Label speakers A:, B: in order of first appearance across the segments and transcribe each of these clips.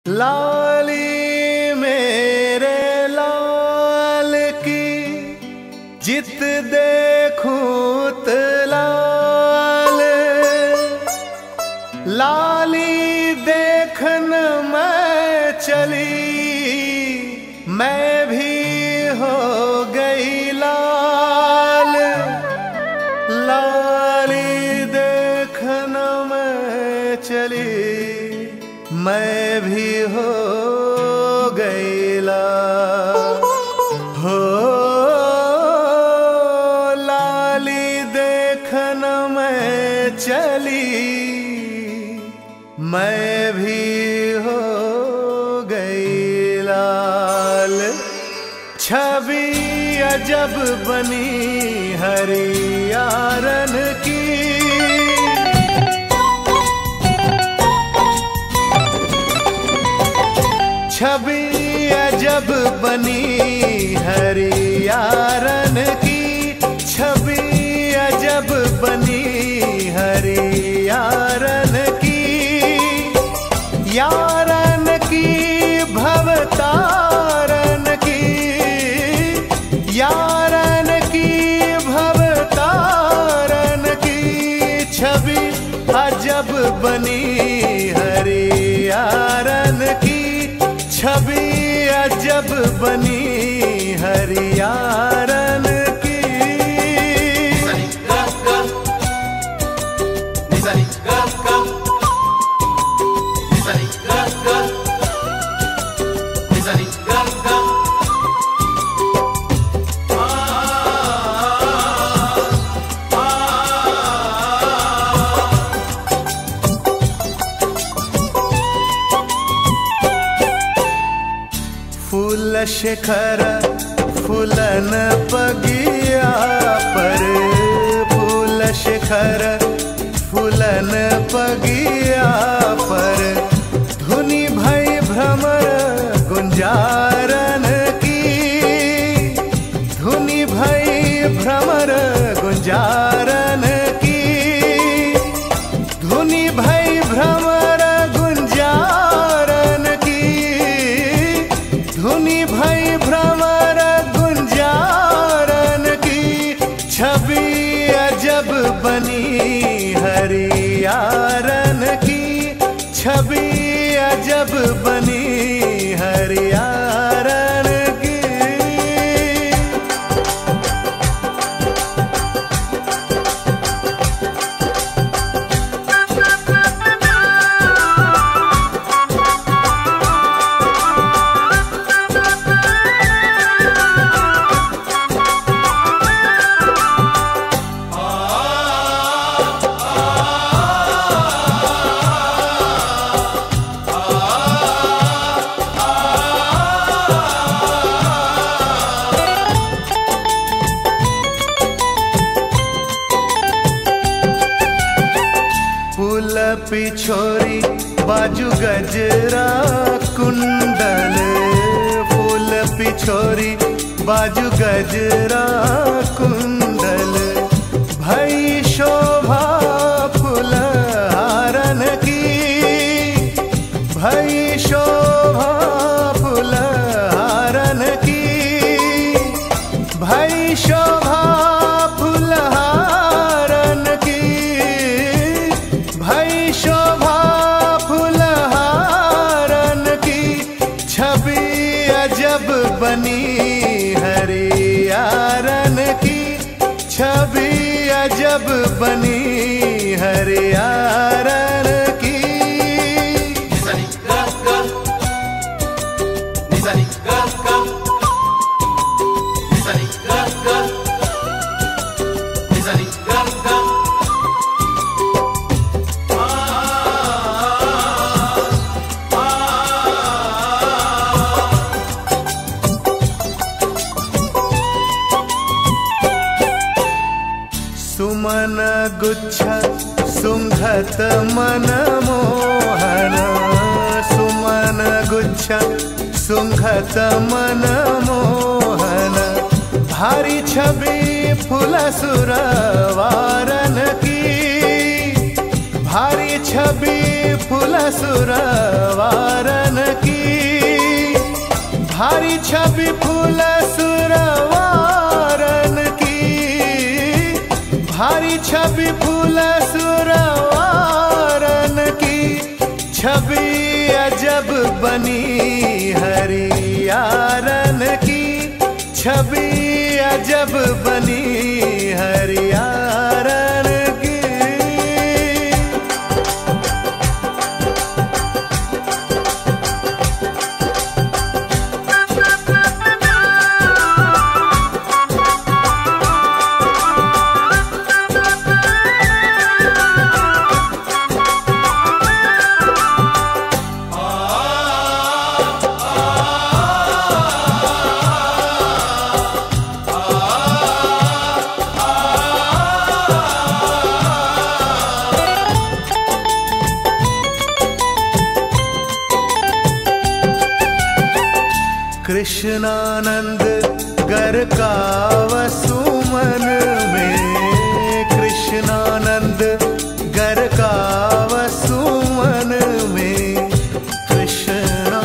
A: लाली मेरे लाल की जित देखूं लाल, लाली देखन मैं चली मैं भी हो गई लाल। लाली देखन मैं चली मैं भी हो गई लाल। हो लाली देखन मैं चली मैं भी हो गई लाल। छवि अजब बनी हरियारन की, छवि अजब बनी हरियारन की, छवि अजब बनी हरियारन की। यारन की भवतारन की, यारन की भवतारन की, छवि अजब बनी हरियारन की, छवि अजब बनी हरियारन की। फूल शिखर फूलन पगिया पर, फूल शिखर फूलन पगिया पर, धुनि भई भ्रमर गुंजारन की, धुनि भई भ्रमर गुंजारन की, धुनि भई भ्रमर गुंजारन की, धुनि भई भ्रमर गुंजारन की। छवि अजब बनी हरियारन की, छवि अजब बनी हरियारन की। फूल पिछोरी बाजू गजरा कुंडल, फूल पिछोरी बाजू गजरा कुंडल, भई शोभा फुलहारन की, भई शोभा फुलहारन की, भई शोभा फुलहारन की, भई शोभा फुलहारन की। छवि अजब बनी हरियारन की, छवि अजब बनी हरियारन की। सुमन गुच्छा सुंघत मन मोहन, सुमन गुच्छा सुंघत मन मोहन, भारी छवि फूल सुरवारन की, भारी छवि फूल सुरवारन की, भारी छवि फूल सुरवारन की, भारी छवि फूल सुरवारन की। छवि अजब बनी हरियारन की, छवि अजब बनी हरियारन की। कृष्णानंद गर का वसुमन में, कृष्णानंद गर का वसुमन में, कृष्णा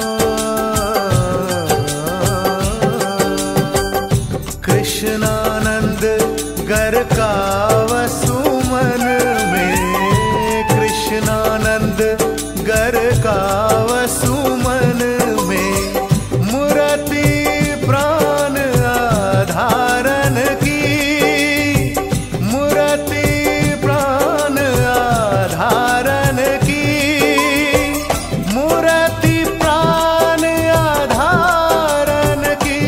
A: कृष्णानंद गर का वसुमन में, कृष्णानंद गर का वसुमन में। मूर्ति प्राण आधारन की, मूर्ति प्राण आधारन की, मूर्ति प्राण आधारन की,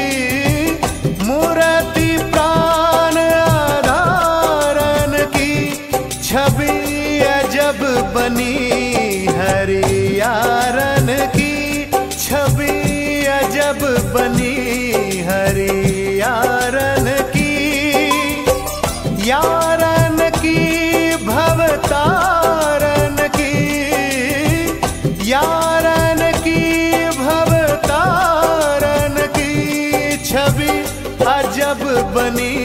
A: मूर्ति प्राण आधारन की। छवि अजब बनी हरियारन की, छवि अजब बनी हरियारन की। यारन की भवतारन की, यारन की भवतारन की। छवि अजब बनी